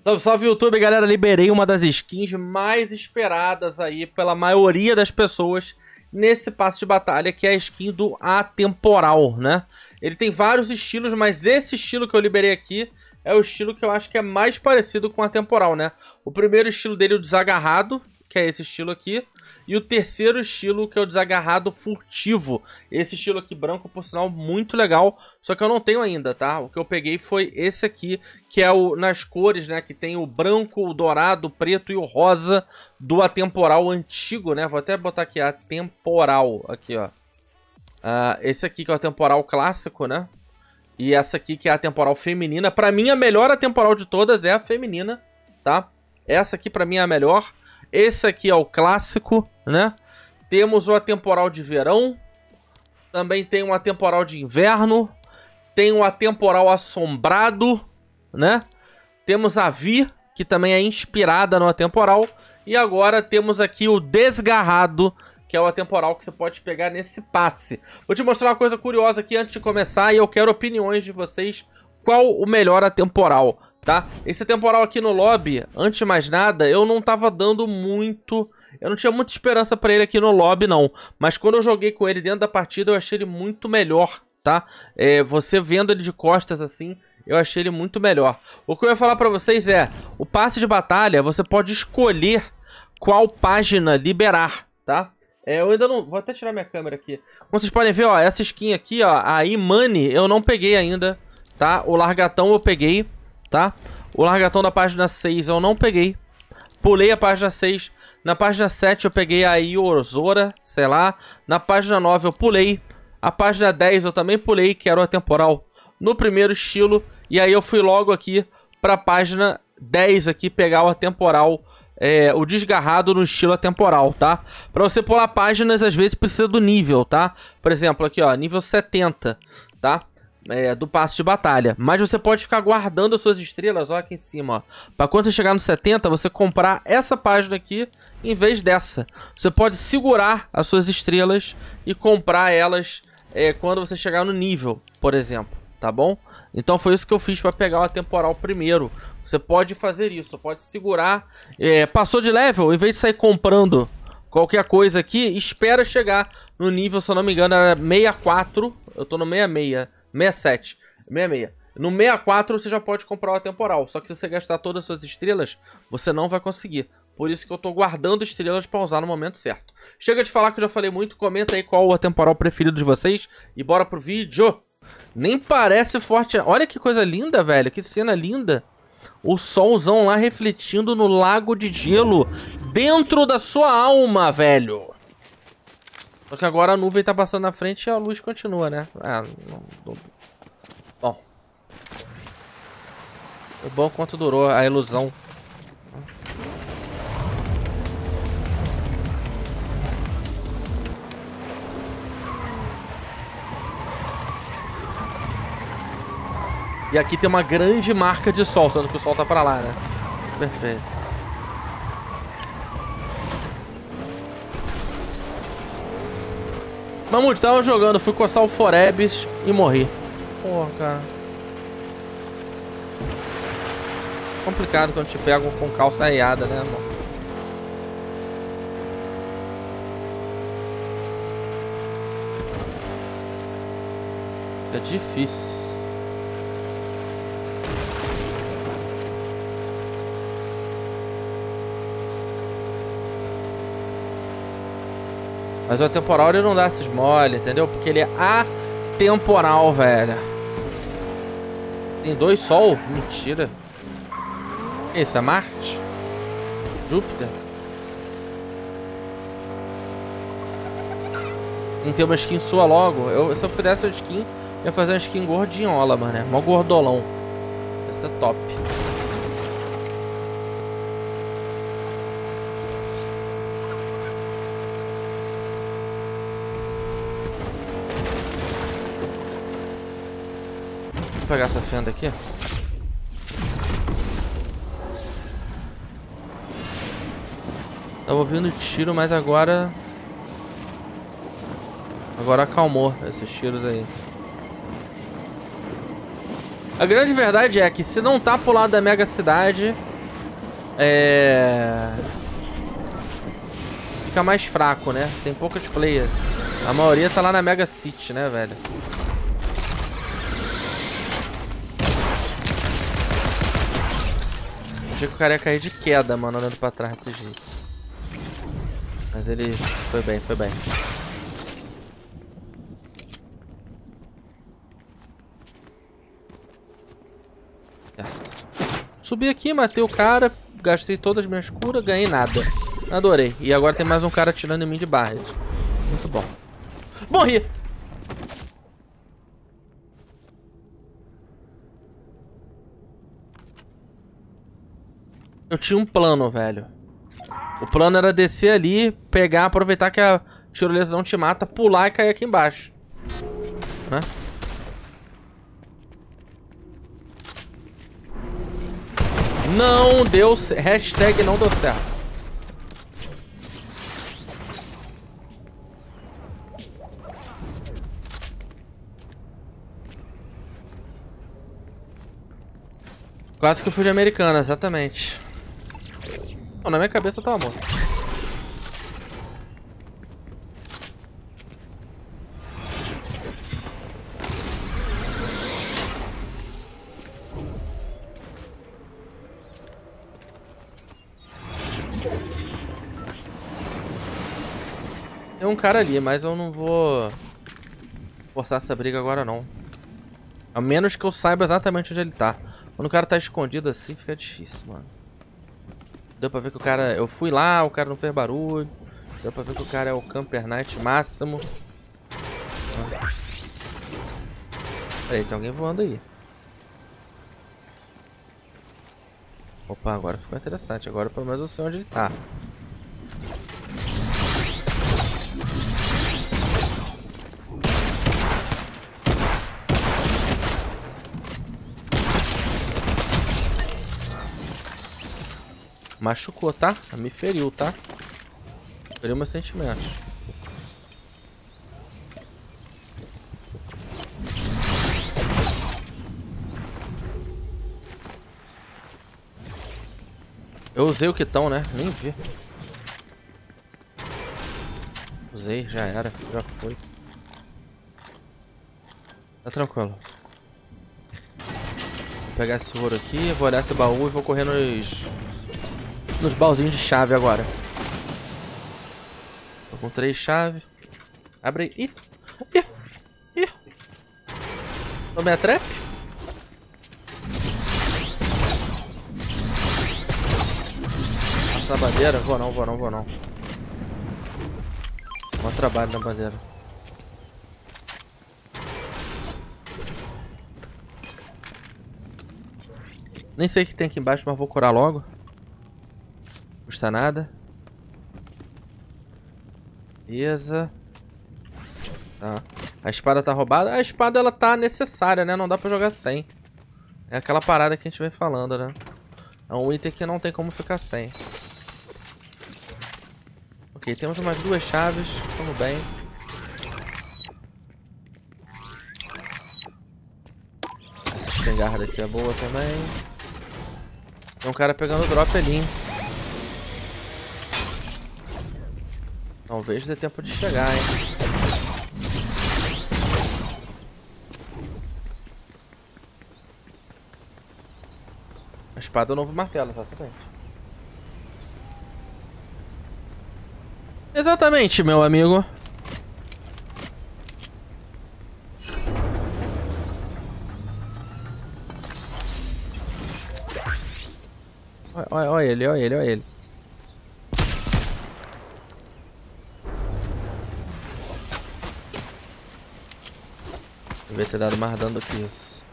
Salve, salve YouTube, galera. Liberei uma das skins mais esperadas aí pela maioria das pessoas nesse passe de batalha, que é a skin do Atemporal, né? Ele tem vários estilos, mas esse estilo que eu liberei aqui é o estilo que eu acho que é mais parecido com o Atemporal, né? O primeiro estilo dele é o Desagarrado, que é esse estilo aqui. E o terceiro estilo, que é o Desagarrado Furtivo. Esse estilo aqui branco, por sinal, muito legal. Só que eu não tenho ainda, tá? O que eu peguei foi esse aqui, que é o nas cores, né? Que tem o branco, o dourado, o preto e o rosa do Atemporal antigo, né? Vou até botar aqui, Atemporal. Aqui, ó. Esse aqui que é o Atemporal clássico, né? E essa aqui que é a Atemporal feminina. Pra mim, a melhor Atemporal de todas é a feminina, tá? Essa aqui pra mim é a melhor. Esse aqui é o clássico, né? Temos o Atemporal de verão. Também tem um Atemporal de inverno. Tem um Atemporal assombrado, né? Temos a Vi, que também é inspirada no Atemporal. E agora temos aqui o Desgarrado, que é o Atemporal que você pode pegar nesse passe. Vou te mostrar uma coisa curiosa aqui antes de começar e eu quero opiniões de vocês. Qual o melhor Atemporal? Tá? Esse temporal aqui no lobby, antes de mais nada, eu não tava dando muito... Eu não tinha muita esperança pra ele aqui no lobby, não. Mas quando eu joguei com ele dentro da partida, eu achei ele muito melhor, tá? Você vendo ele de costas assim, eu achei ele muito melhor. O que eu ia falar pra vocês é... O passe de batalha, você pode escolher qual página liberar, tá? Eu ainda não... Vou até tirar minha câmera aqui. Como vocês podem ver, ó, essa skin aqui, ó, a E-Money, eu não peguei ainda, tá? O Largatão eu peguei, tá? O Largatão da página 6 eu não peguei. Pulei a página 6. Na página 7 eu peguei a Iozora, sei lá. Na página 9 eu pulei. A página 10 eu também pulei, que era o Atemporal no primeiro estilo. E aí eu fui logo aqui pra página 10 aqui pegar o Atemporal, o Desgarrado no estilo Atemporal, tá? Pra você pular páginas, às vezes precisa do nível, tá? Por exemplo, aqui ó, nível 70, tá? Do passe de batalha. Mas você pode ficar guardando as suas estrelas, ó, aqui em cima, ó. Pra quando você chegar no 70, você comprar essa página aqui em vez dessa. Você pode segurar as suas estrelas e comprar elas quando você chegar no nível, por exemplo, tá bom? Então foi isso que eu fiz pra pegar o Atemporal primeiro. Você pode fazer isso, pode segurar. Passou de level, em vez de sair comprando qualquer coisa aqui, espera chegar no nível, se eu não me engano, era 64. Eu tô no 66. 67, 66. No 64 você já pode comprar o Atemporal. Só que se você gastar todas as suas estrelas, você não vai conseguir. Por isso que eu tô guardando estrelas pra usar no momento certo. Chega de falar que eu já falei muito. Comenta aí qual o Atemporal preferido de vocês. E bora pro vídeo. Nem parece forte. Olha que coisa linda, velho. Que cena linda. O solzão lá refletindo no lago de gelo. Dentro da sua alma, velho. Só que agora a nuvem tá passando na frente e a luz continua, né? Bom. O bom quanto durou a ilusão. E aqui tem uma grande marca de sol, sendo que o sol tá pra lá, né? Perfeito. Mamute, tava jogando, fui coçar o Forebs e morri. Porra, cara. Complicado quando te pegam com calça aiada, né, irmão? É difícil. Mas o Atemporal ele não dá esses mole, entendeu? Porque ele é atemporal, velho. Tem 2 sol? Mentira. Isso é Marte? Júpiter? Tem que ter uma skin sua logo. Se eu fizesse uma skin, eu ia fazer uma skin gordinhola, mano, né? Mó gordolão. Ia ser top. Vou pegar essa fenda aqui. Tava ouvindo tiro, mas agora acalmou esses tiros aí. A grande verdade é que se não tá pro lado da mega cidade, Fica mais fraco, né? Tem poucos players. A maioria tá lá na Mega City, né, velho? Achei que o cara ia cair de queda, mano, olhando pra trás desse jeito. Mas ele foi bem, foi bem. Certo. Subi aqui, matei o cara, gastei todas as minhas curas, ganhei nada. Adorei. E agora tem mais um cara atirando em mim de barras. Muito bom. Morri! Eu tinha um plano, velho. O plano era descer ali, pegar, aproveitar que a tirolesa não te mata, pular e cair aqui embaixo. Né? Não deu certo. Hashtag não deu certo. Quase que eu fui de americana, exatamente. Não, na minha cabeça eu tava morto. Tem um cara ali, mas eu não vou forçar essa briga agora não. A menos que eu saiba exatamente onde ele tá. Quando o cara tá escondido assim, fica difícil, mano. Deu pra ver que o cara... Eu fui lá, o cara não fez barulho. Deu pra ver que o cara é o Camper Knight máximo. Peraí, tem alguém voando aí. Opa, agora ficou interessante. Agora pelo menos eu sei onde ele tá. Machucou, tá? Me feriu, tá? Feriu meus sentimentos. Eu usei o quitão, né? Nem vi. Usei, já era. Já foi. Tá tranquilo. Vou pegar esse ouro aqui, vou olhar esse baú e vou correr nos baúzinhos de chave agora. Tô com 3 chaves. Abre aí. Ih! Tomei a trap? Passa a bandeira? Vou não. Bom trabalho na bandeira. Nem sei o que tem aqui embaixo, mas vou curar logo. Custa nada. Beleza. Tá. A espada tá roubada. A espada ela tá necessária, né? Não dá pra jogar sem. É aquela parada que a gente vem falando, né? É um item que não tem como ficar sem. Ok, temos mais 2 chaves. Tamo bem. Essa espingarda aqui é boa também. Tem um cara pegando drop ali, hein? Talvez dê tempo de chegar, hein? A espada é o novo martelo, exatamente. Exatamente, meu amigo. Olha ele. Devia ter dado mais dano do que isso.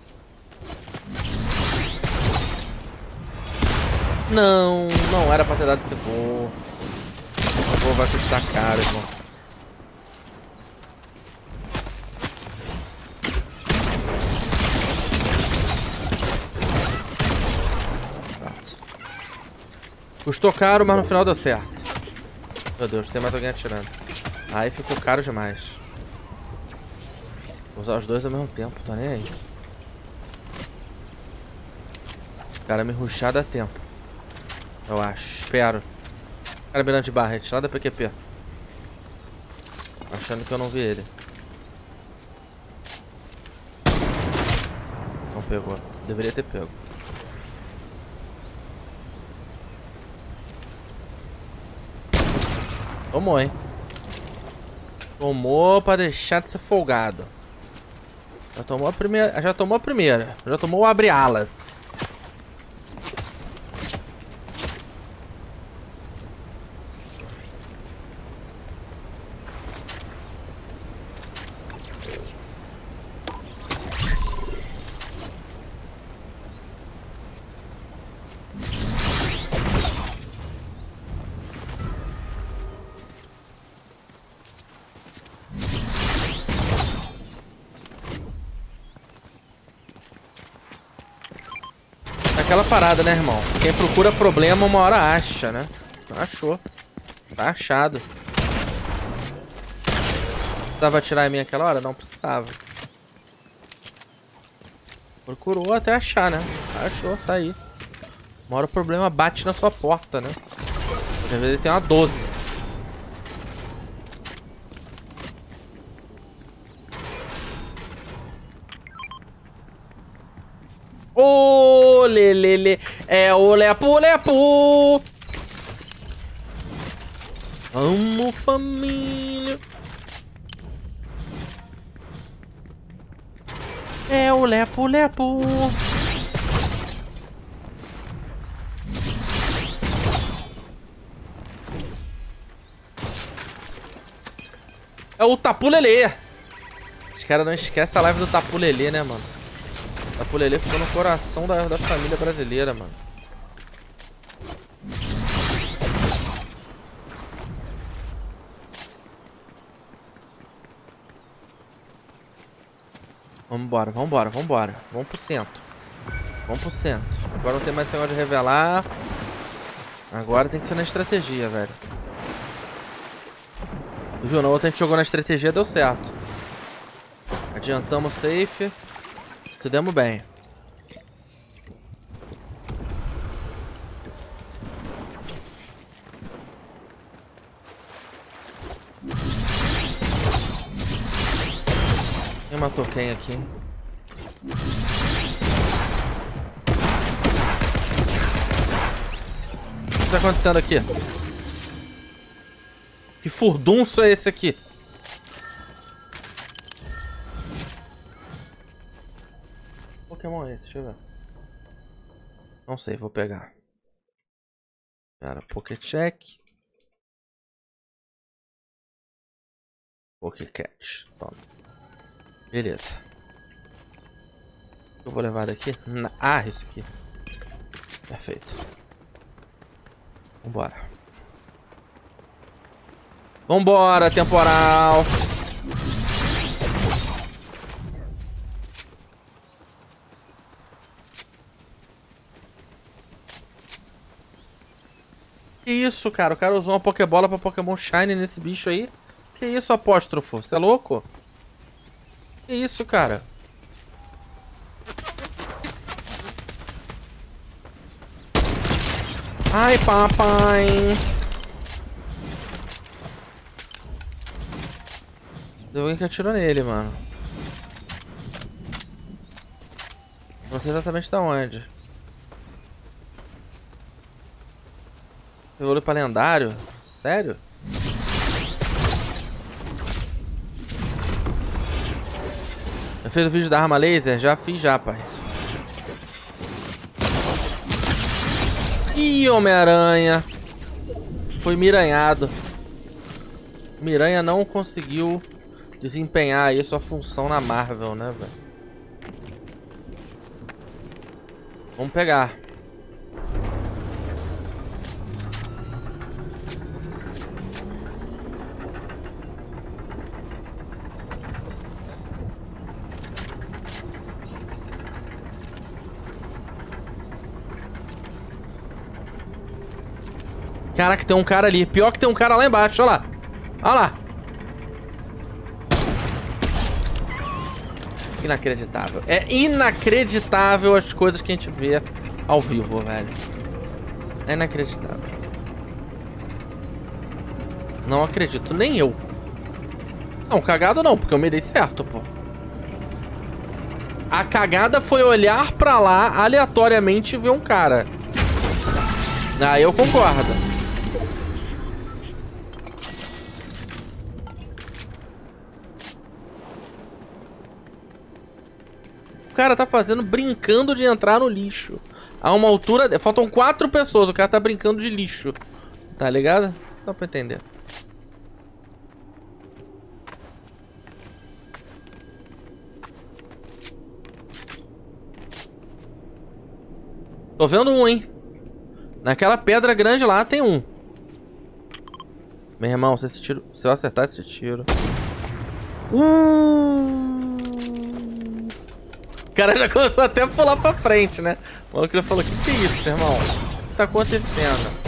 Não era pra ter dado esse voo. Esse voo vai custar caro, irmão. Pronto. Custou caro, mas no final deu certo. Meu Deus, tem mais alguém atirando. Aí ficou caro demais. Vou usar os dois ao mesmo tempo, tô nem aí. O cara me rushar dá tempo. Eu acho, espero. Cara mirando de barret, lá da PQP. Achando que eu não vi ele. Não pegou. Deveria ter pego. Tomou, hein? Tomou pra deixar de ser folgado. Já tomou a primeira. Já tomou a primeira. Já tomou o abre-alas. Aquela parada, né, irmão? Quem procura problema uma hora acha, né? Achou. Tá achado. Precisava atirar em mim aquela hora? Não precisava. Procurou até achar, né? Achou, tá aí. Uma hora o problema bate na sua porta, né? Às vezes ele tem uma 12. Ô, lelele, é o lepo. Amo família. É o lepo. É o Tapulelê. Os caras não esquecem a live do Tapulelê, né, mano? Tapulelê ficou no coração da família brasileira, mano. Vambora. Vamos pro centro. Agora não tem mais esse negócio de revelar. Agora tem que ser na estratégia, velho. Viu? Na outra a gente jogou na estratégia, deu certo. Adiantamos o safe. Se demos bem. Quem matou quem aqui? O que tá acontecendo aqui? Que furdunço é esse aqui? Pokémon é esse? Deixa eu ver. Não sei, vou pegar. Cara, Pokécheck. Pokécat. Toma. Beleza. Eu vou levar daqui. Ah, isso aqui. Perfeito. Vambora, temporal. Que isso, cara? O cara usou uma Pokébola pra Pokémon Shine nesse bicho aí. Que isso, apóstrofo? Você é louco? Que isso, cara? Ai, papai. Deu alguém que atirou nele, mano. Não sei exatamente da onde. Evoluiu pra lendário? Sério? Já fez o vídeo da arma laser? Já fiz já, pai. Ih, Homem-Aranha. Foi miranhado. Miranha não conseguiu desempenhar aí sua função na Marvel, né, velho? Vamos pegar. Caraca, tem um cara ali. Pior que tem um cara lá embaixo, olha lá. Olha lá. Inacreditável. É inacreditável as coisas que a gente vê ao vivo, velho. É inacreditável. Não acredito, nem eu. Não, cagado não, porque eu mirei certo, pô. A cagada foi olhar pra lá aleatoriamente e ver um cara. Ah, eu concordo. O cara tá fazendo, brincando de entrar no lixo. A uma altura... Faltam 4 pessoas, o cara tá brincando de lixo. Tá ligado? Dá pra entender. Tô vendo um, hein? Naquela pedra grande lá tem um. Meu irmão, se eu acertar esse tiro... O cara já começou até a pular pra frente, né? O maluco já falou, que é isso, irmão? O que tá acontecendo?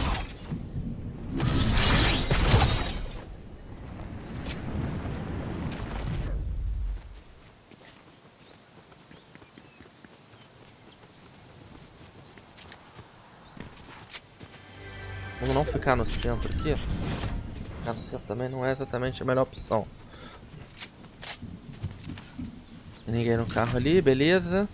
Vamos não ficar no centro aqui. Ficar no centro também não é exatamente a melhor opção. Ninguém no carro ali, beleza.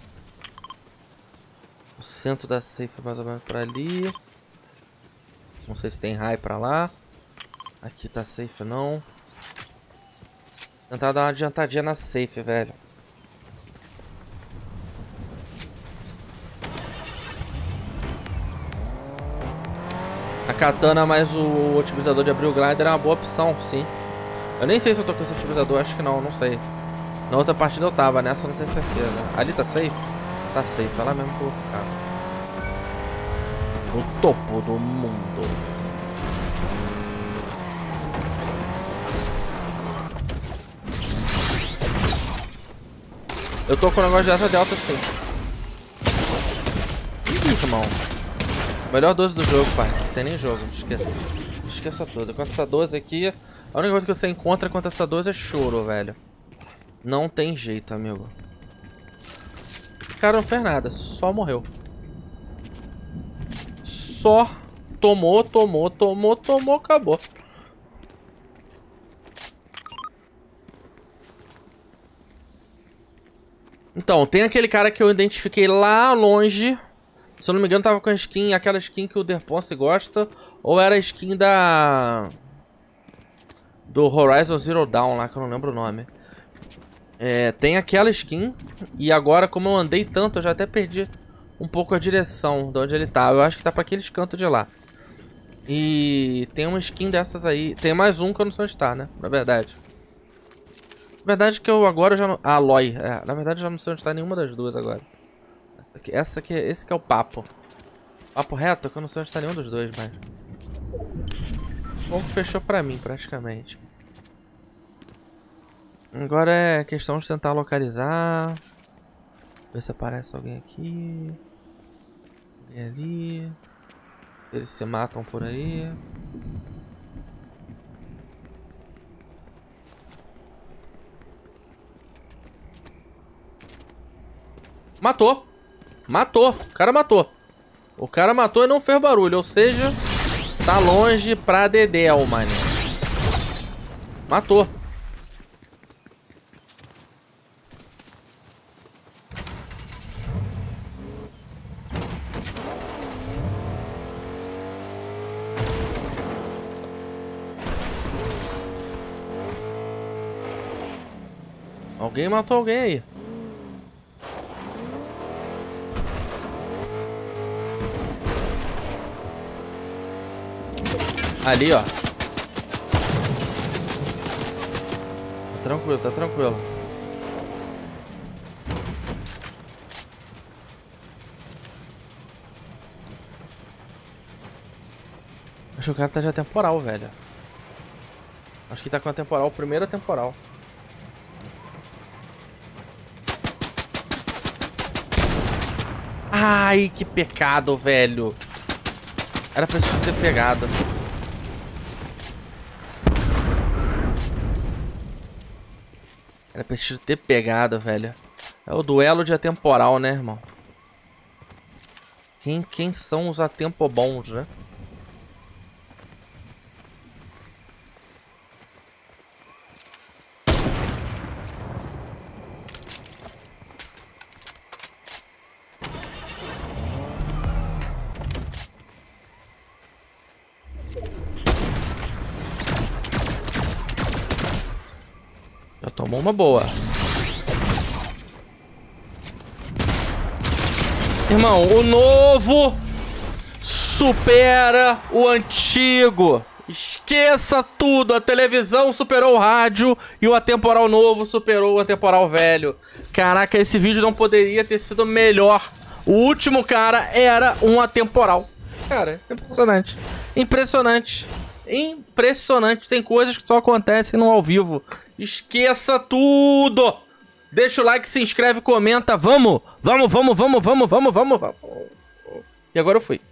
O centro da safe é mais ou menos por ali. Não sei se tem raio pra lá. Aqui tá safe não. Vou tentar dar uma adiantadinha na safe, velho. A katana mais o otimizador de abrir o glider é uma boa opção, sim. Eu nem sei se eu tô com esse otimizador, acho que não sei. Na outra partida eu tava, nessa eu não tenho certeza. Ali tá safe? Tá safe, é lá mesmo que eu vou ficar. No topo do mundo. Eu tô com o negócio de asa delta sim. Ih, irmão. Melhor 12 do jogo, pai. Não tem nem jogo, esqueça. Esqueça tudo. Com essa 12 aqui, a única coisa que você encontra com essa 12 é choro, velho. Não tem jeito, amigo. O cara não fez nada, só morreu. Só tomou, acabou. Então, tem aquele cara que eu identifiquei lá longe. Se eu não me engano, tava com a skin, aquela skin que o Derponce gosta. Ou era a skin do Horizon Zero Dawn lá, que eu não lembro o nome. É, tem aquela skin. E agora, como eu andei tanto, eu já até perdi um pouco a direção de onde ele tá. Eu acho que tá pra aqueles cantos de lá. E tem uma skin dessas aí. Tem mais um que eu não sei onde tá, né? Na verdade. Na verdade que eu agora já não... Ah, Aloy. É, na verdade eu já não sei onde tá nenhuma das duas agora. Esse que é o papo. Papo reto, que eu não sei onde tá nenhum dos dois, mas... Bom, fechou pra mim, praticamente. Agora é questão de tentar localizar. Ver se aparece alguém aqui. Alguém ali. Eles se matam por aí. Matou. Matou. O cara matou. O cara matou e não fez barulho. Ou seja, tá longe pra dedéu, mano. Matou. Alguém matou alguém aí. Ali, ó. Tá tranquilo, tá tranquilo. Acho que o cara tá já temporal, velho. Acho que tá com a temporal, primeira temporal. Ai, que pecado, velho. Era pra gente ter pegado. Era pra gente ter pegado, velho. É o duelo de atemporal, né, irmão? Quem são os atempobons, né? Já tomou uma boa. Irmão, o novo supera o antigo. Esqueça tudo. A televisão superou o rádio e o atemporal novo superou o atemporal velho. Caraca, esse vídeo não poderia ter sido melhor. O último cara era um atemporal. Cara, impressionante. Impressionante. Impressionante. Tem coisas que só acontecem no ao vivo. Esqueça tudo. Deixa o like, se inscreve, comenta. Vamos. E agora eu fui.